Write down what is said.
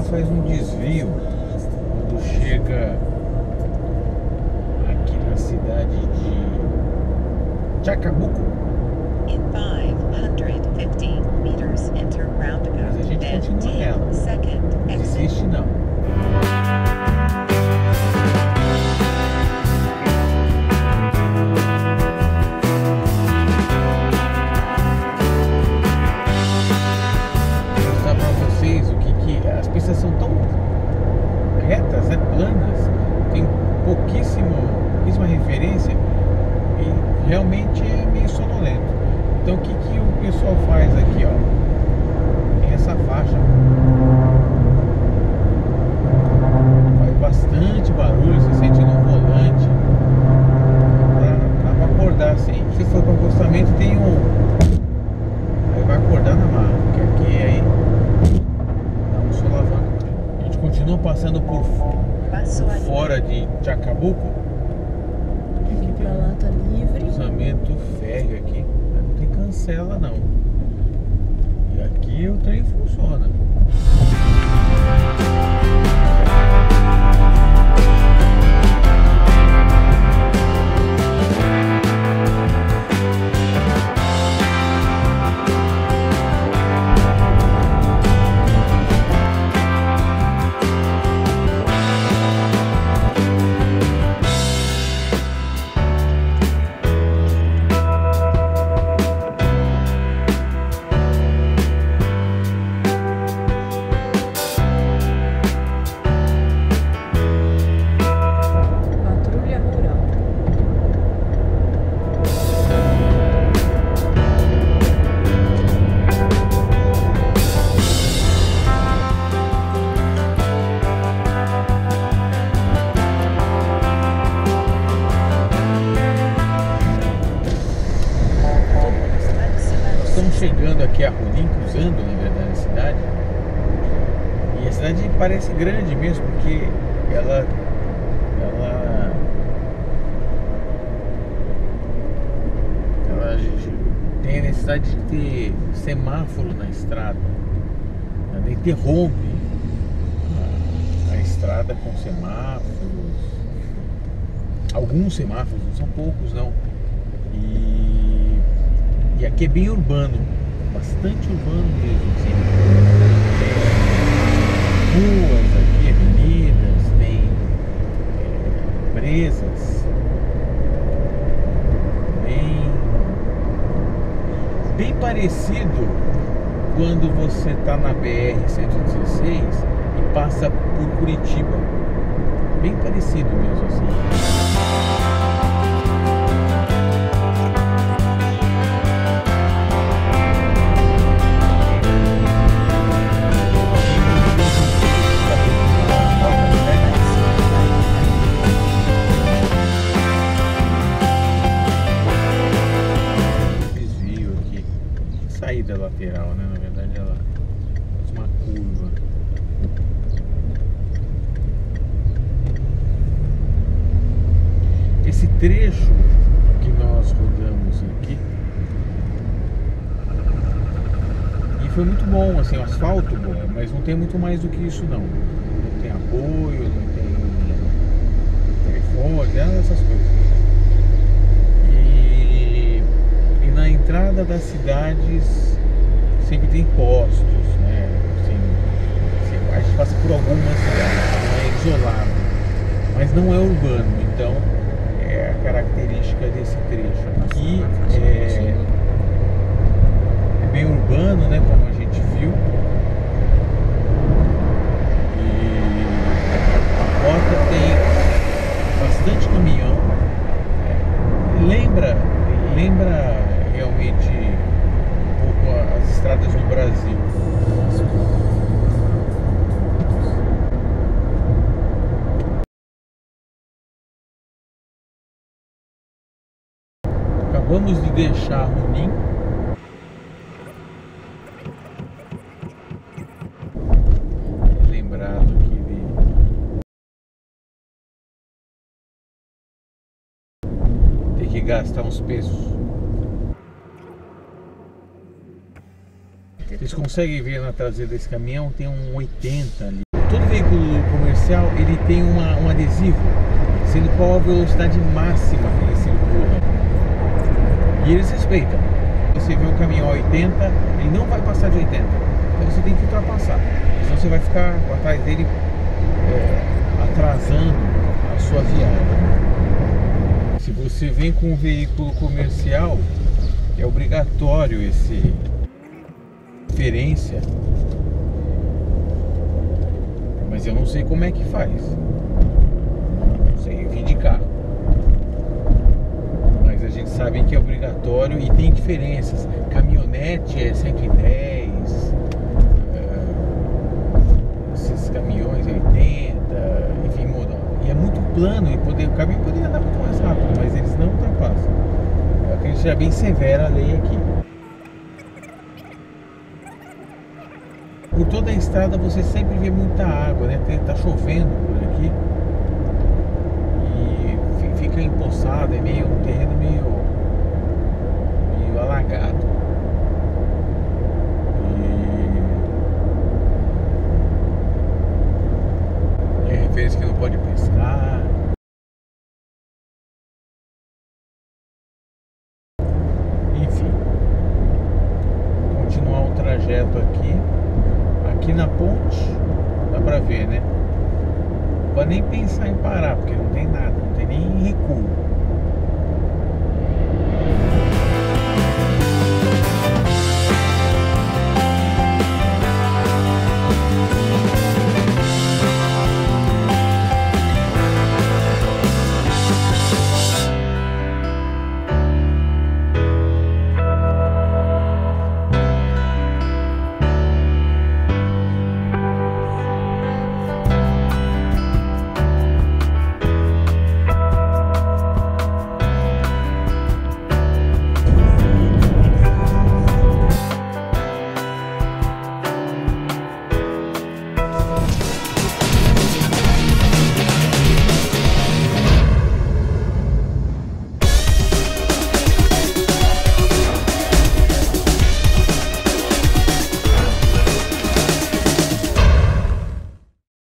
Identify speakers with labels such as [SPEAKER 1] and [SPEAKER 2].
[SPEAKER 1] faz um desvio quando chega aqui na cidade de Chacabuco.
[SPEAKER 2] In 550 meters, enter roundabout.
[SPEAKER 1] Mas a gente continua nela. Não desiste não. Vou mostrar pra vocês o que as pistas são tão retas, né, planas, tem pouquíssima referência e realmente é meio sonolento. Então o que o pessoal faz aqui, ó? Tem essa faixa, faz bastante barulho, você sente no volante, pra acordar assim. Se for para acostamento tem aí vai acordar na marra, porque aqui aí dá um solavanco. A gente continua passando por fora de Chacabuco. Aqui tem
[SPEAKER 3] Pra lá tá livre.
[SPEAKER 1] cruzamento férreo aqui, mas não tem cancela não. E aqui o trem funciona. Estamos chegando aqui a Rolim, cruzando na verdade a cidade. E a cidade parece grande mesmo, porque ela tem a necessidade de ter semáforo na estrada. Ela interrompe a estrada com semáforos. Alguns semáforos, não são poucos não. E aqui é bem urbano, bastante urbano mesmo, assim. Ruas aqui, avenidas, tem empresas, bem parecido quando você está na BR-116 e passa por Curitiba, bem parecido mesmo assim. Saída lateral, né? Na verdade ela faz uma curva. Esse trecho que nós rodamos aqui e foi muito bom, assim, o asfalto bom, mas não tem muito mais do que isso não. Não tem apoio, não tem telefone, nada dessas coisas. Na entrada das cidades sempre tem postos, né? Assim, a gente passa por algumas cidades, não é isolado, mas não é urbano, então é a característica desse trecho. Aqui é bem urbano, né? Como a gente viu. E a porta tem bastante caminhão. Lembra realmente um pouco as estradas no Brasil. Acabamos de deixar Rolim. Lembrado aqui de ter que gastar uns pesos. Vocês conseguem ver na traseira desse caminhão, tem um 80 ali. veículo comercial, ele tem um adesivo sendo qual a velocidade máxima que ele circula. E eles respeitam. Você vê um caminhão a 80, ele não vai passar de 80. Então você tem que ultrapassar. Senão você vai ficar atrás dele atrasando a sua viagem. Se você vem com um veículo comercial, é obrigatório esse diferença. Mas eu não sei como é que faz. Não sei, eu vim de carro. Mas a gente sabe que é obrigatório e tem diferenças. Caminhonete é 110, esses caminhões é 80, enfim, muda. E é muito plano e o caminhão poderia andar muito mais rápido, mas eles não ultrapassam. Eu acredito que seja bem severa a lei aqui. Por toda a estrada você sempre vê muita água, né? Tá chovendo por aqui e fica empoçado, é um terreno meio alagado. E é referência que não pode pescar. Enfim, continuar o trajeto aqui. Aqui na ponte, dá pra ver, né? Não pode nem pensar em parar, porque não tem nada, não tem nem recuo.